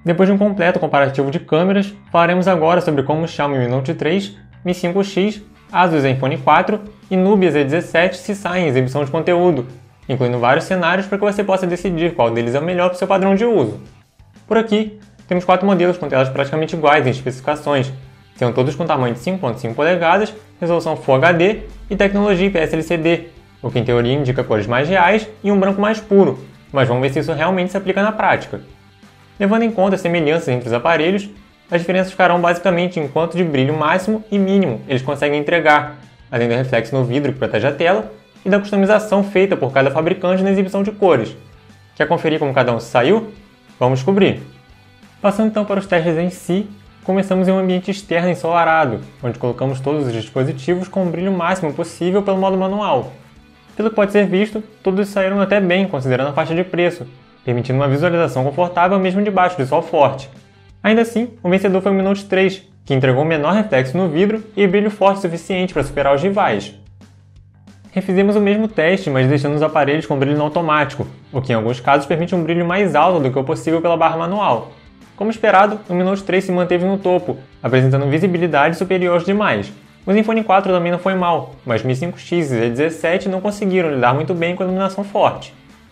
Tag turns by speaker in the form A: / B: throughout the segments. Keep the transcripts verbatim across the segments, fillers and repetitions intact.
A: Depois de um completo comparativo de câmeras, falaremos agora sobre como o Xiaomi Mi Note três, Mi cinco X, Asus Zenfone quatro e Nubia Z dezessete se saem em exibição de conteúdo, incluindo vários cenários para que você possa decidir qual deles é o melhor para o seu padrão de uso. Por aqui, temos quatro modelos com telas praticamente iguais em especificações, sendo todos com tamanho de cinco ponto cinco polegadas, resolução Full H D e tecnologia I P S L C D, o que em teoria indica cores mais reais e um branco mais puro, mas vamos ver se isso realmente se aplica na prática. Levando em conta as semelhanças entre os aparelhos, as diferenças ficarão basicamente em quanto de brilho máximo e mínimo eles conseguem entregar, além do reflexo no vidro que protege a tela e da customização feita por cada fabricante na exibição de cores. Quer conferir como cada um se saiu? Vamos descobrir! Passando então para os testes em si, começamos em um ambiente externo ensolarado, onde colocamos todos os dispositivos com o brilho máximo possível pelo modo manual. Pelo que pode ser visto, todos saíram até bem considerando a faixa de preço, permitindo uma visualização confortável mesmo debaixo do sol forte. Ainda assim, o vencedor foi o Mi Note três, que entregou um menor reflexo no vidro e brilho forte o suficiente para superar os rivais. Refizemos o mesmo teste, mas deixando os aparelhos com brilho no automático, o que em alguns casos permite um brilho mais alto do que o possível pela barra manual. Como esperado, o Mi Note três se manteve no topo, apresentando visibilidade superior aos demais. O Zenfone quatro também não foi mal, mas Mi cinco X e Z dezessete não conseguiram lidar muito bem com a iluminação forte.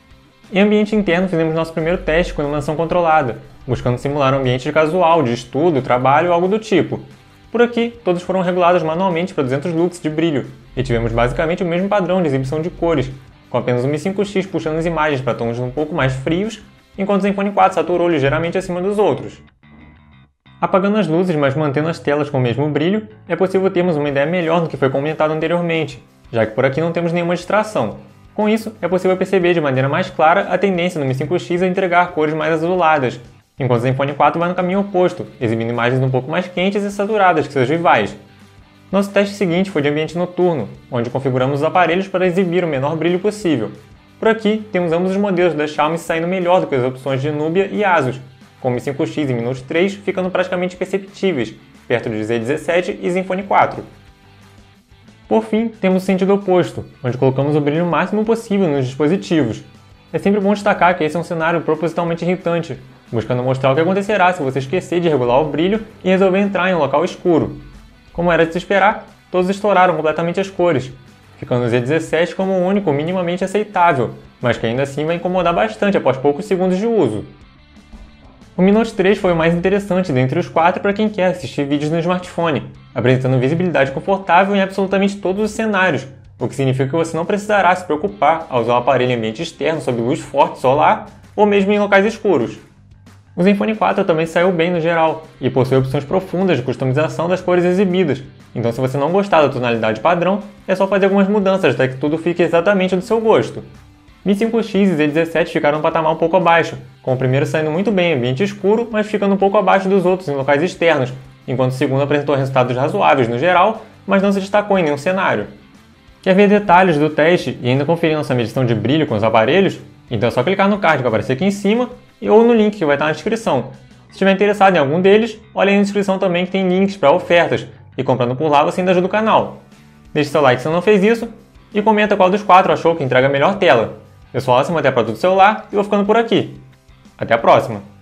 A: Em ambiente interno, fizemos nosso primeiro teste com iluminação controlada, buscando simular um ambiente casual, de estudo, trabalho ou algo do tipo. Por aqui, todos foram regulados manualmente para duzentos lux de brilho, e tivemos basicamente o mesmo padrão de exibição de cores, com apenas o Mi cinco X puxando as imagens para tons um pouco mais frios, enquanto o Zenfone quatro saturou ligeiramente acima dos outros. Apagando as luzes, mas mantendo as telas com o mesmo brilho, é possível termos uma ideia melhor do que foi comentado anteriormente, já que por aqui não temos nenhuma distração. Com isso, é possível perceber de maneira mais clara a tendência do Mi cinco X a entregar cores mais azuladas, enquanto o Zenfone quatro vai no caminho oposto, exibindo imagens um pouco mais quentes e saturadas que seus rivais. Nosso teste seguinte foi de ambiente noturno, onde configuramos os aparelhos para exibir o menor brilho possível. Por aqui, temos ambos os modelos da Xiaomi saindo melhor do que as opções de Nubia e Asus, com o Mi cinco X e Mi Note três ficando praticamente perceptíveis, perto de Z dezessete e Zenfone quatro. Por fim, temos o sentido oposto, onde colocamos o brilho máximo possível nos dispositivos. É sempre bom destacar que esse é um cenário propositalmente irritante, buscando mostrar o que acontecerá se você esquecer de regular o brilho e resolver entrar em um local escuro. Como era de se esperar, todos estouraram completamente as cores, ficando o Z dezessete como o único minimamente aceitável, mas que ainda assim vai incomodar bastante após poucos segundos de uso. O Mi Note três foi o mais interessante dentre os quatro para quem quer assistir vídeos no smartphone, apresentando visibilidade confortável em absolutamente todos os cenários, o que significa que você não precisará se preocupar ao usar o aparelho em ambiente externo sob luz forte solar ou mesmo em locais escuros. O Zenfone quatro também saiu bem no geral e possui opções profundas de customização das cores exibidas, então se você não gostar da tonalidade padrão, é só fazer algumas mudanças até que tudo fique exatamente do seu gosto. Mi cinco X e Z dezessete ficaram um patamar um pouco abaixo, com o primeiro saindo muito bem em ambiente escuro, mas ficando um pouco abaixo dos outros em locais externos, enquanto o segundo apresentou resultados razoáveis no geral, mas não se destacou em nenhum cenário. Quer ver detalhes do teste e ainda conferir nossa medição de brilho com os aparelhos? Então é só clicar no card que vai aparecer aqui em cima ou no link que vai estar na descrição. Se estiver interessado em algum deles, olha aí na descrição também que tem links para ofertas, e comprando por lá você ainda ajuda o canal. Deixe seu like se não fez isso, e comenta qual dos quatro achou que entrega a melhor tela. Eu sou o Alcim, até para todo celular, e vou ficando por aqui. Até a próxima!